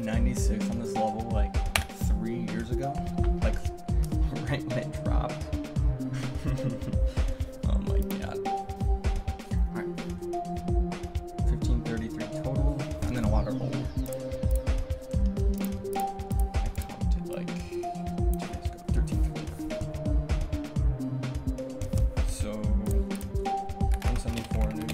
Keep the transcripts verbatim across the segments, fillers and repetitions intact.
ninety-six on this level like three years ago, like right when it dropped. Oh my god. Alright. fifteen thirty-three total, and then a water hole. I counted like two days ago, thirteen fifty-nine. So one seventy-four new.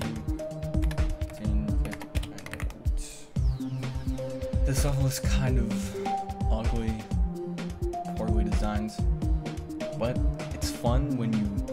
This level is kind of ugly, poorly designed, but it's fun when you